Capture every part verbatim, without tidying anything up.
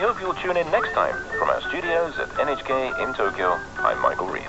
hope you'll tune in next time from our studios at N H K in Tokyo. I'm Michael Rees.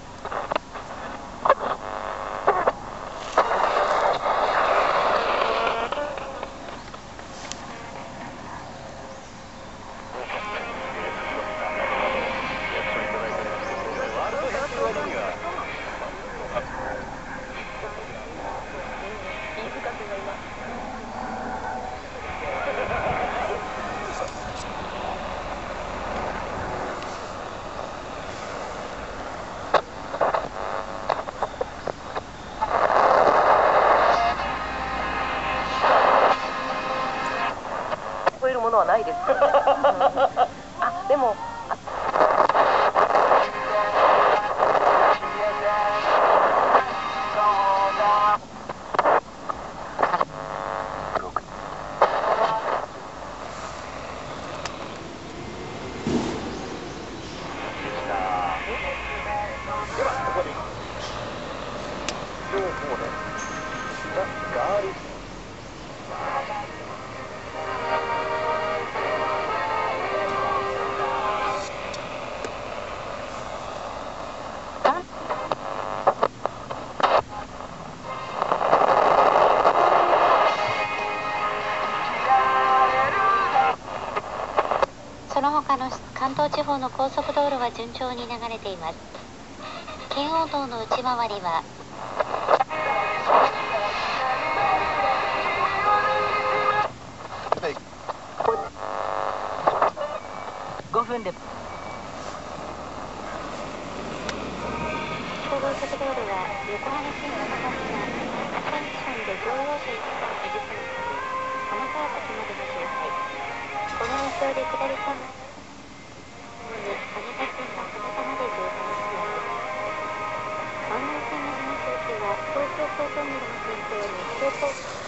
ものはないです。うん、あ、でも。ではここで両方でザ・ガーリックその他の関東地方の高速道路は順調に流れています。圏央道の内回りはごふんで高速道路は横浜線の中身がジャンクションで乗用車いちだい事故のため浜川崎までの状態。この影響で下り線に羽田線が博多まで渋滞しています。湾岸線の東行きは東京港トンネルの先頭に走行